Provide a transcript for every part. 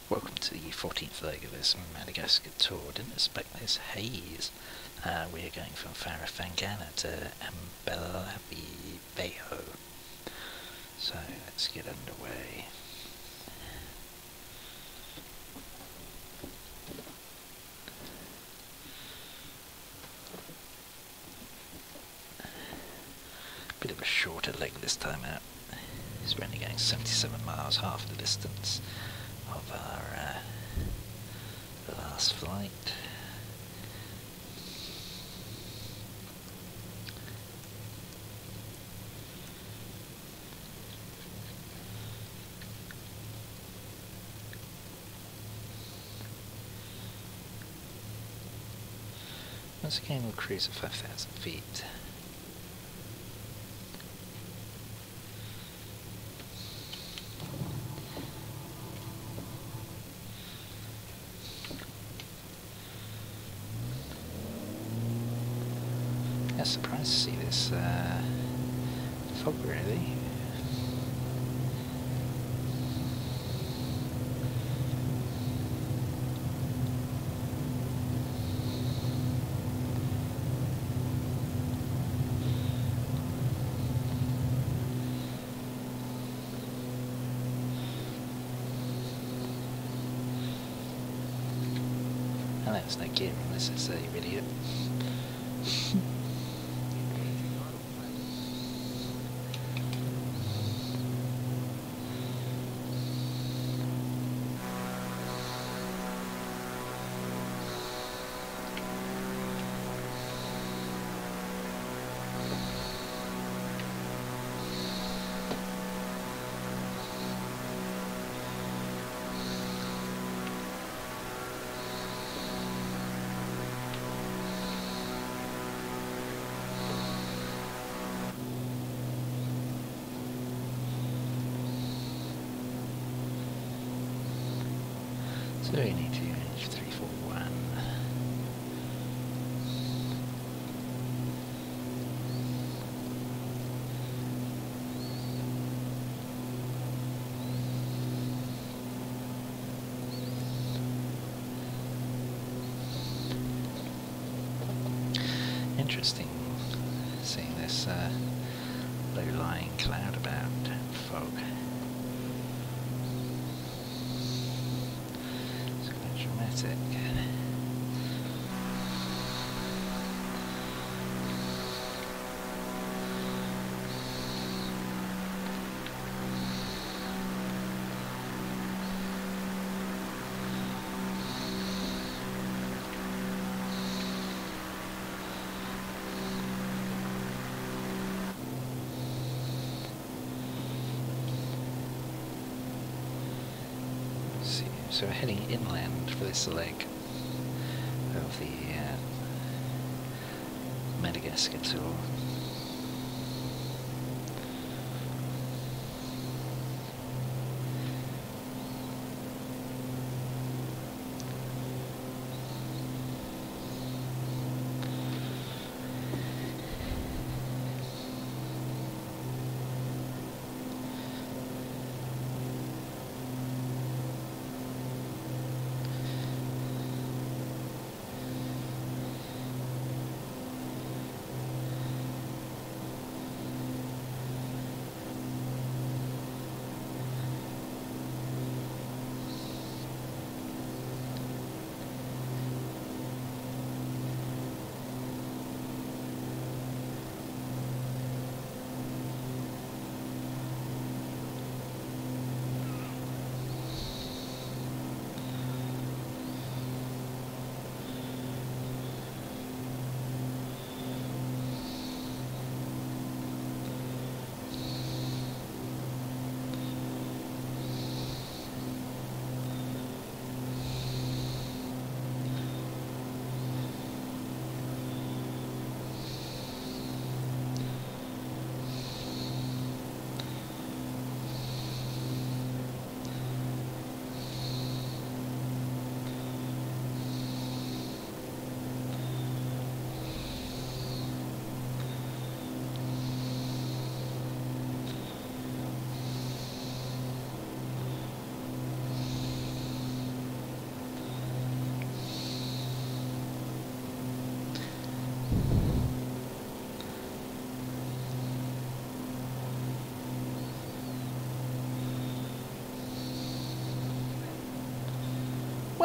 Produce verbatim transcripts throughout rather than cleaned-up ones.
Welcome to the fourteenth leg of this Madagascar tour. Didn't expect this haze. Uh, we are going from Farafangana to Mbalabi Bayo. So let's get underway. Bit of a shorter leg this time out. We're only going seventy-seven miles, half the distance of our uh, the last flight. Once again we'll cruise at five thousand feet. Yeah, surprised to see this uh, fog really. And that's no gear on this, is a idiot. So we need to range three four one. Interesting seeing this uh, low-lying cloud about fog. Dramatic. See, so we're heading inland for this leg of the uh, Madagascar tour.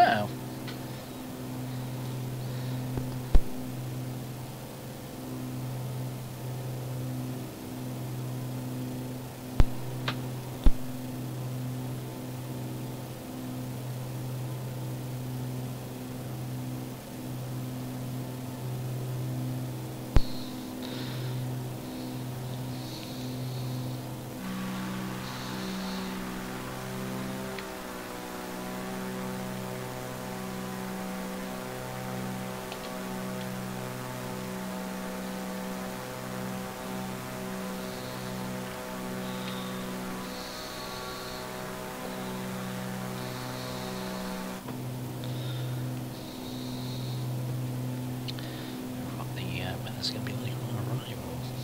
Wow. What the uh, weather's going to be like on arrival.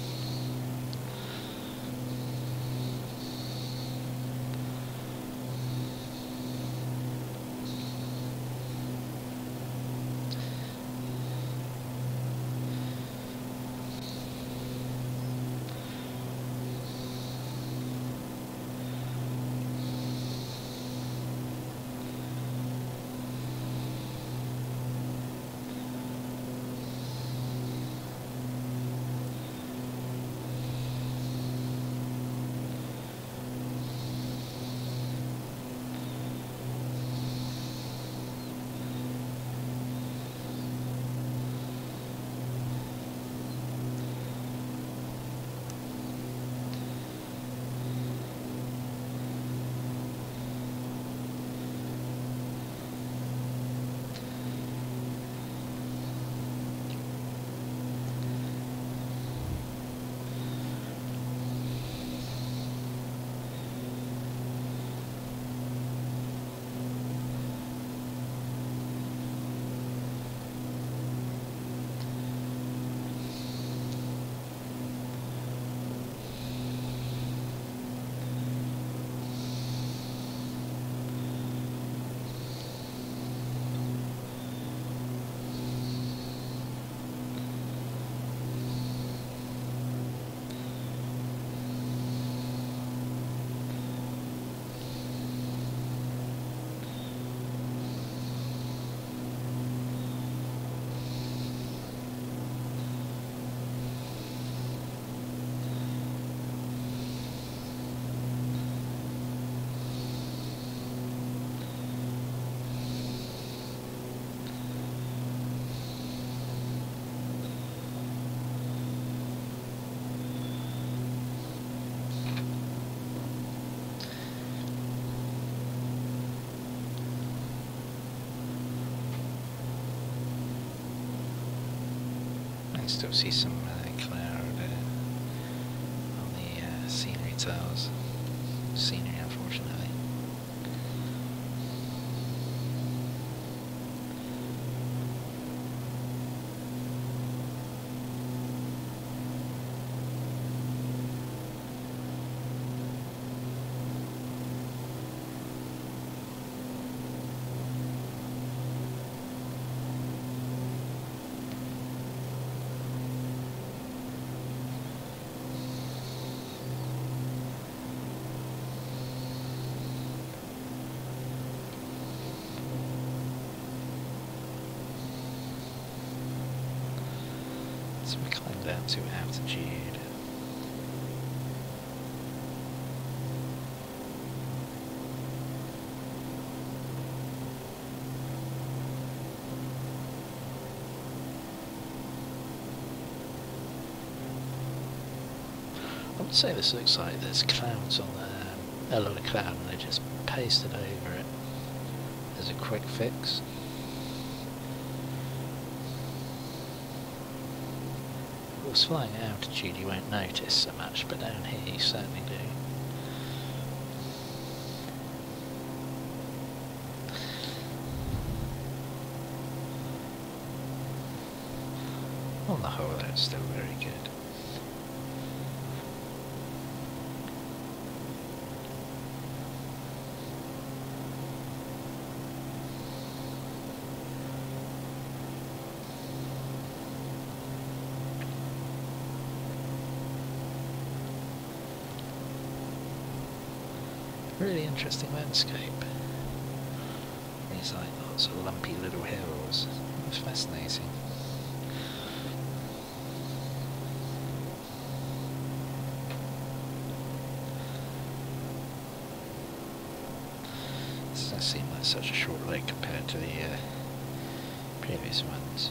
I still see some uh, cloud uh, on the uh, scenery tiles. Scenery, unfortunately. So we climb down to altitude. I would say this looks like there's clouds on there, a lot of cloud, and they just pasted over it as a quick fix. Of course, flying at altitude you won't notice so much, but down here you certainly do. On the whole, that's still very good. Really interesting landscape. these like lots of lumpy little hills. It's fascinating. This doesn't seem like such a short lake compared to the uh, previous ones.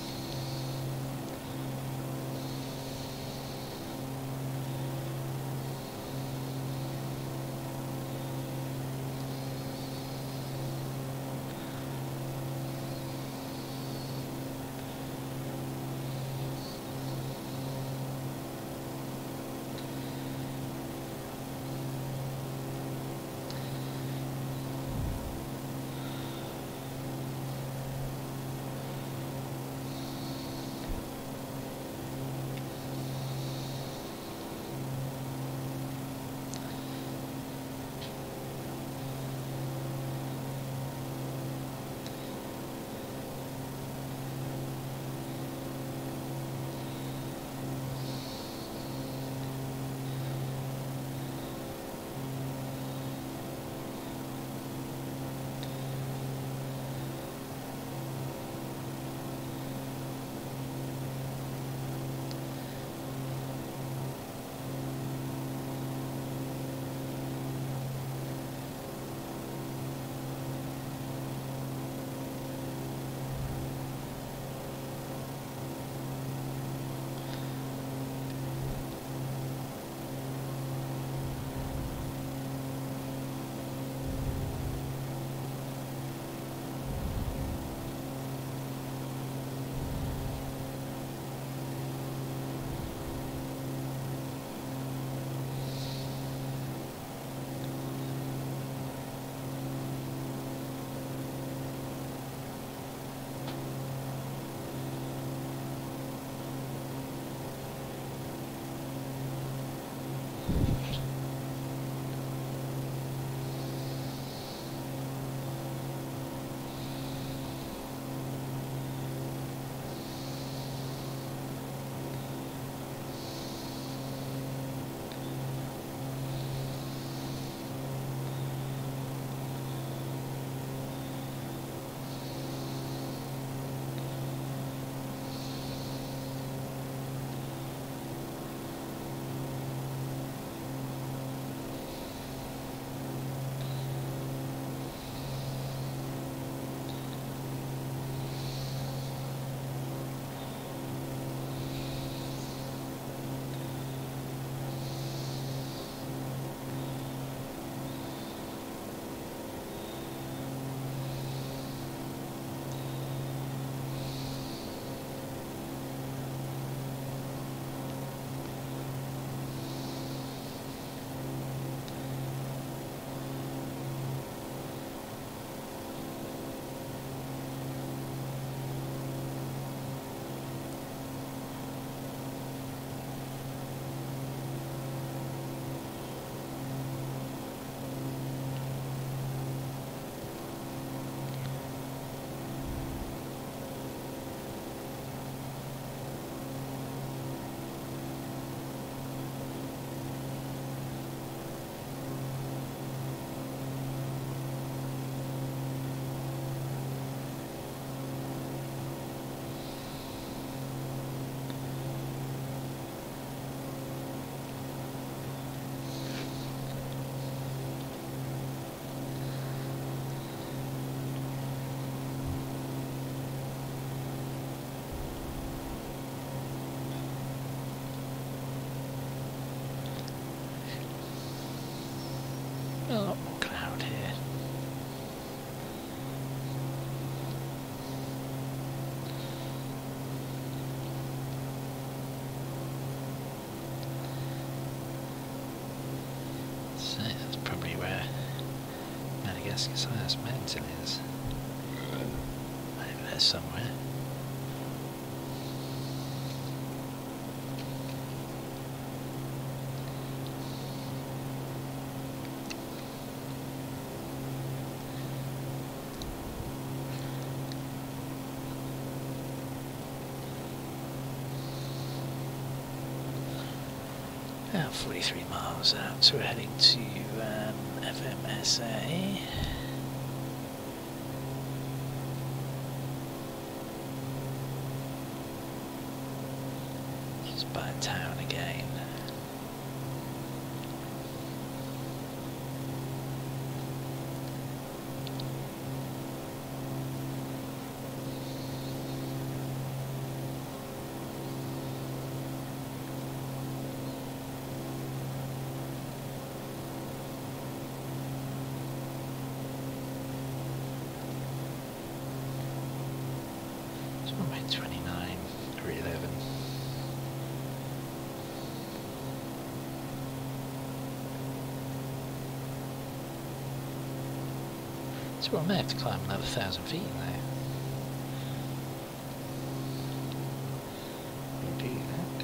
A lot more cloud here. So that's probably where Madagascar's highest mountain is. Over there somewhere. About forty-three miles out, so we're heading to um, F M S A. by a town again. twenty-nine, three eleven. So I may have to climb another thousand feet now. We'll do that.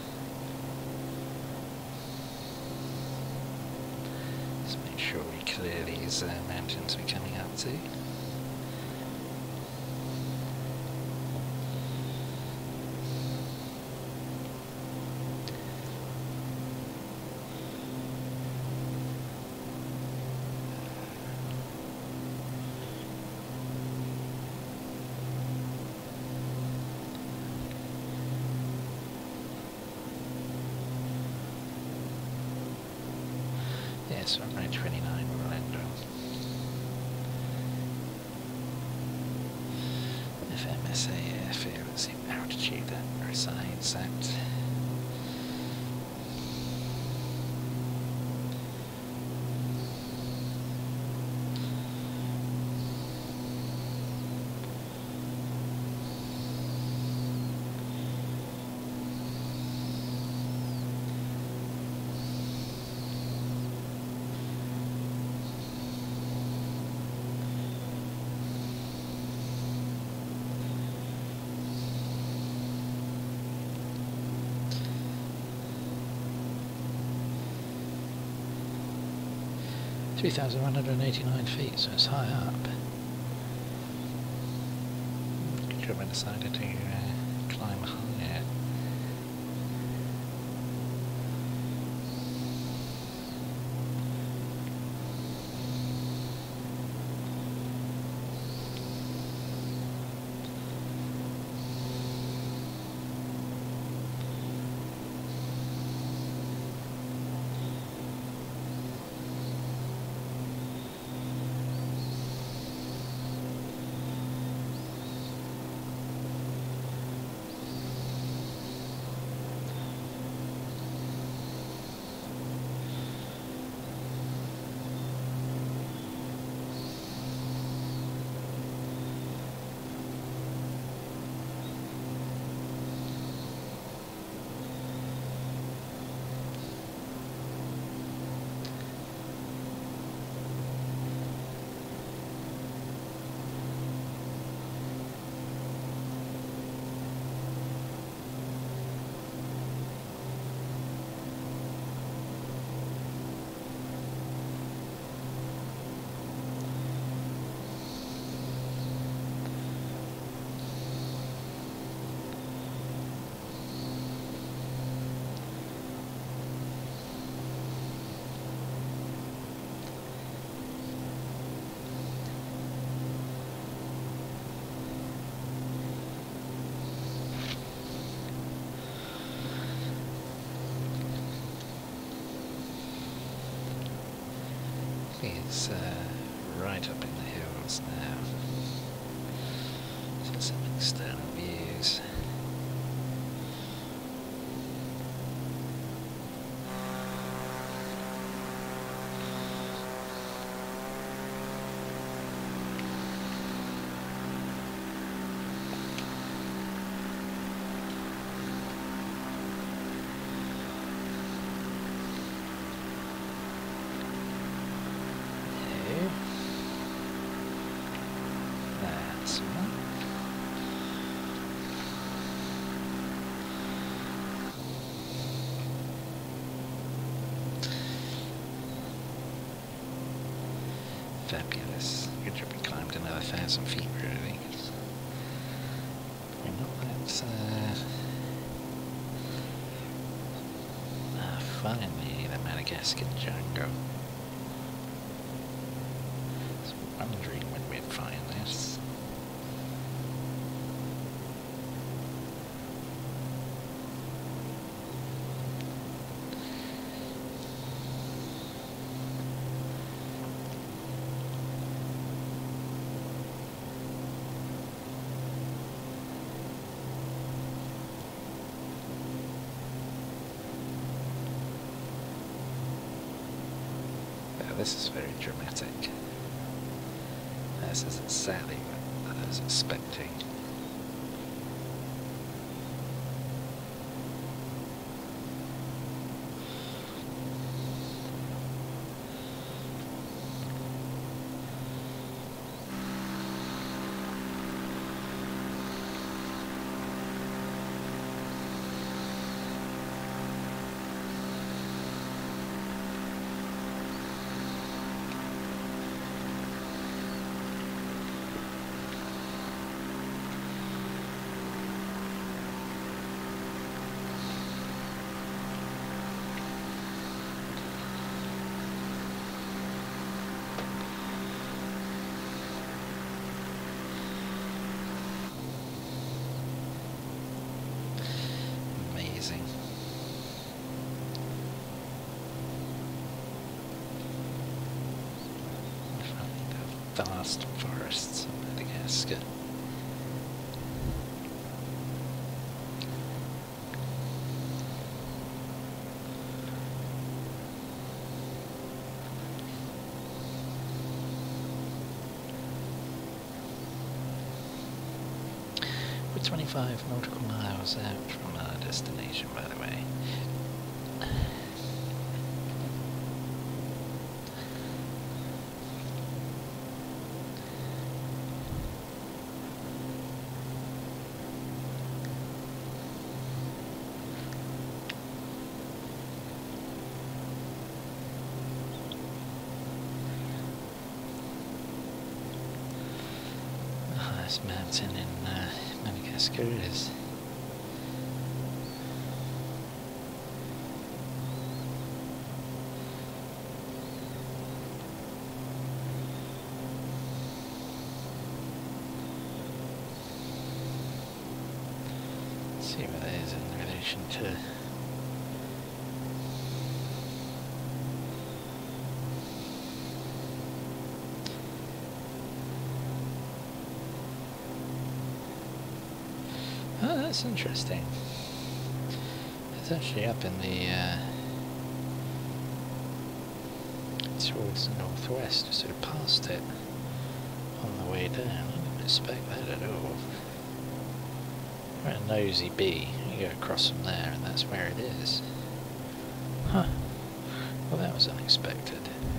Let's make sure we clear these uh, mountains we're coming up to. Yes, on road twenty-nine we'll end on. F M S A airfield, let's see what altitude that resides at. three thousand one hundred eighty-nine feet, so it's high up. Could have decided to uh, climb higher. It's uh, right up in the hills now. So some external views. That's one. Fabulous. Good job we climbed another thousand feet, really. We're not that, uh... Ah, finally, the Madagascar jungle. I was wondering when we'd find this. this is very dramatic. This is exactly what I was expecting. Amazing. The vast forests of Madagascar. We're twenty-five nautical miles out from our destination, by the way. The highest mountain in uh, Madagascar is let's see what that is in relation to oh, that's interesting. It's actually up in the uh, towards the northwest, sort of past it on the way down. I didn't expect that at all. We're at Nosy B. You go across from there, and that's where it is. Huh. Well, that was unexpected.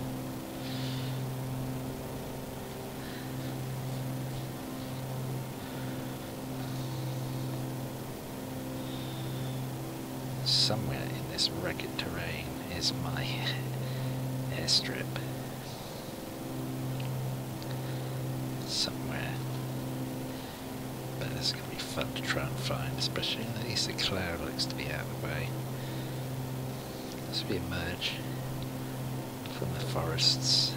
Somewhere in this rugged terrain is my airstrip. Somewhere. But it's going to be fun to try and find, especially when at least the cloud looks to be out of the way. As we emerge from the forests.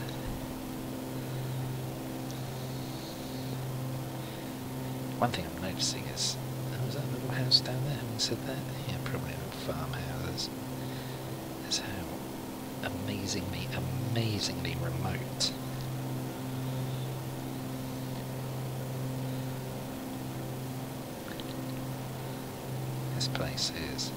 One thing I'm noticing is, oh, was that a little house down there? Having said that? Yeah, probably farmhouses. Is how amazingly, amazingly remote this place is.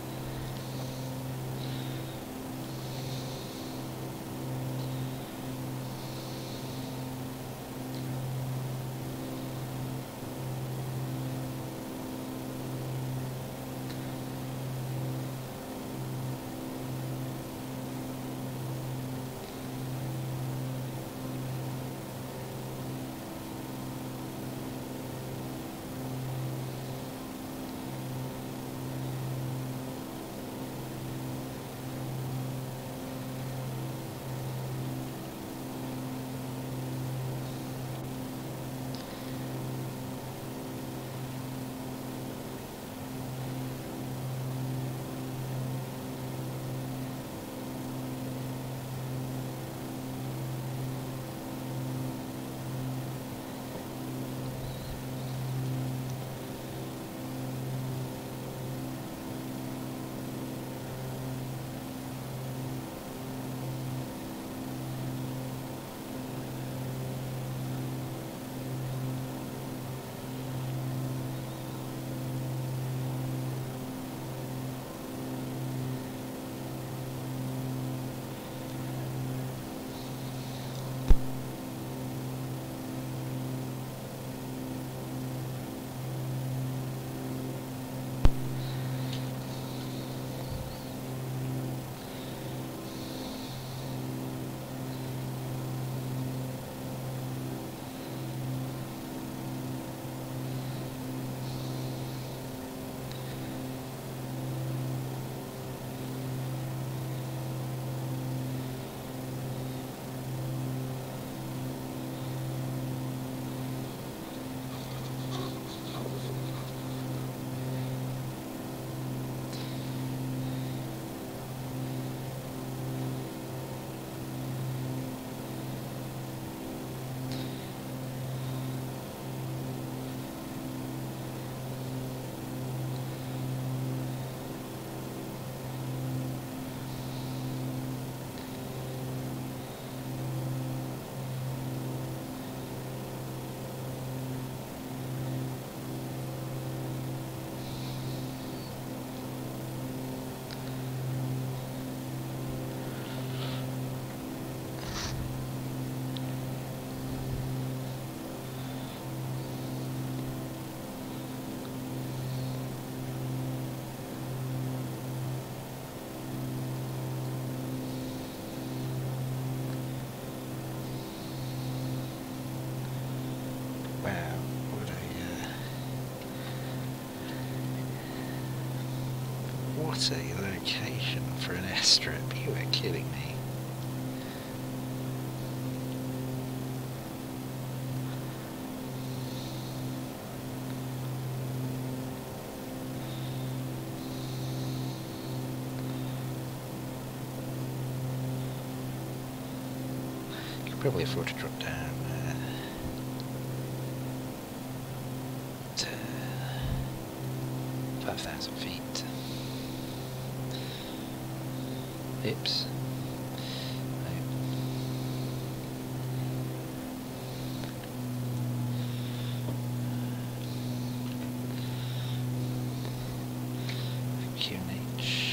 What a location for an airstrip, you are kidding me. You could probably afford to drop down uh, to five thousand feet. Oops. Q and H.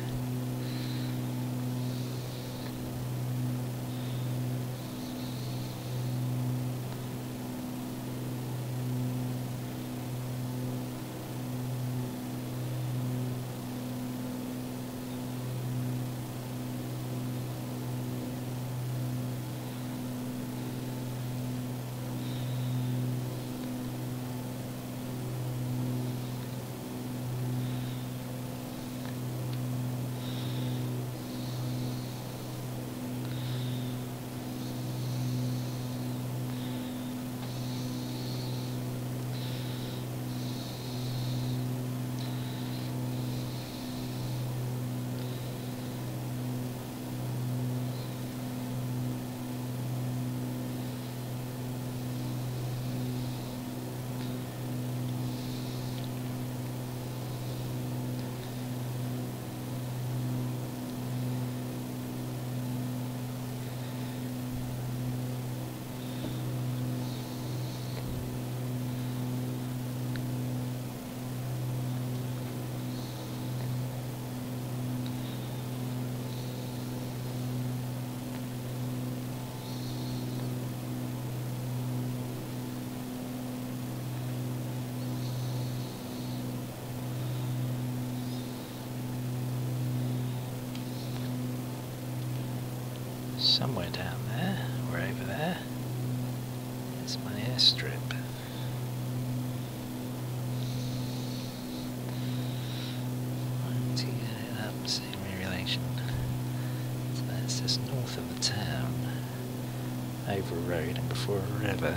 Somewhere down there, or over there, is my airstrip. To get it up, same relation. So that's just north of the town, over a road and before a river.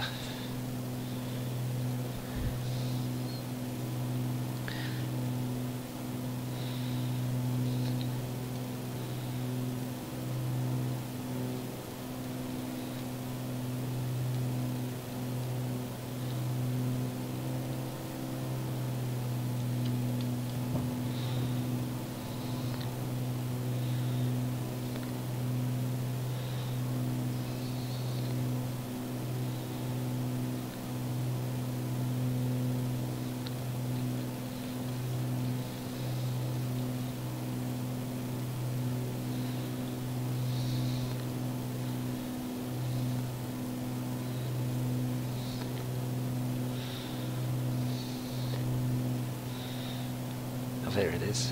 There it is.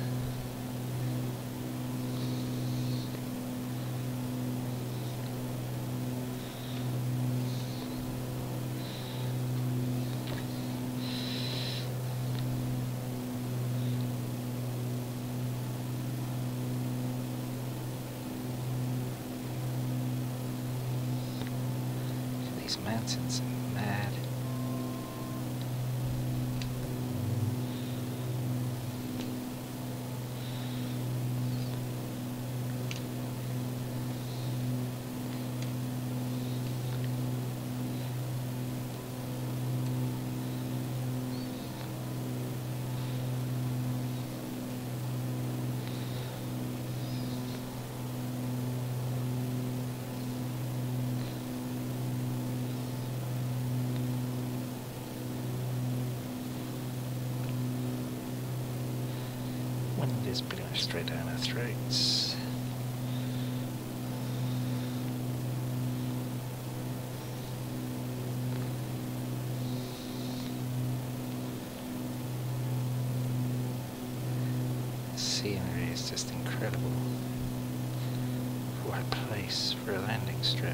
These mountains are mad. Wind is pretty much straight down our throats. Scenery is just incredible. What a place for a landing strip.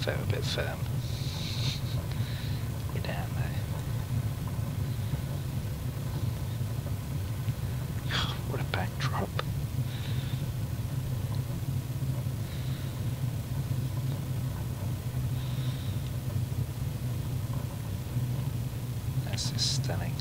fair a bit firm. We're down there. What a backdrop. This is stunning.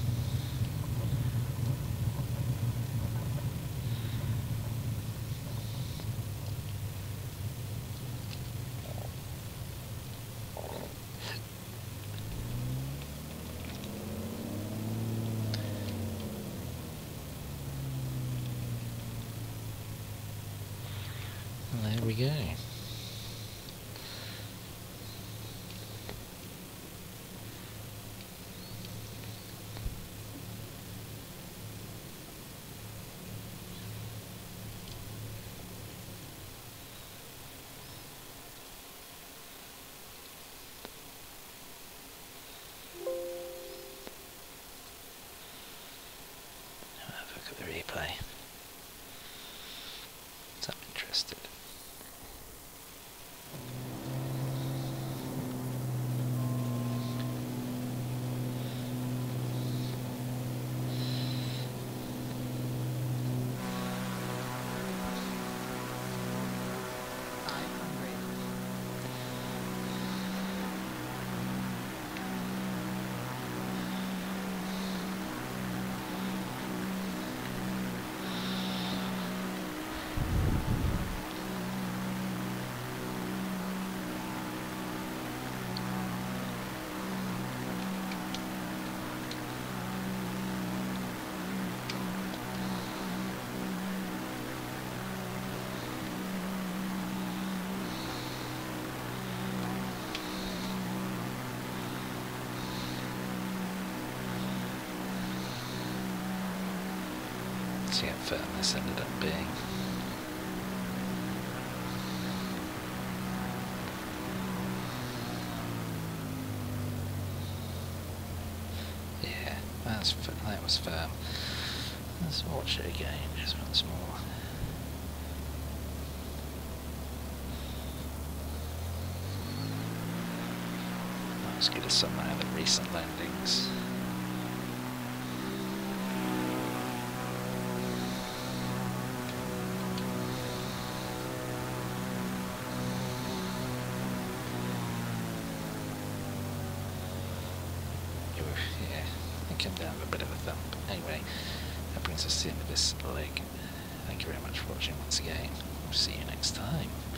And there we go. Have a look at the replay. So I'm interested. See how firm this ended up being. Yeah, that's that was firm. Let's watch it again just once more. Not as good as some of the recent landings. Yeah, I came down with a bit of a thump. Anyway, that brings us to the end of this leg. Thank you very much for watching once again. We'll see you next time.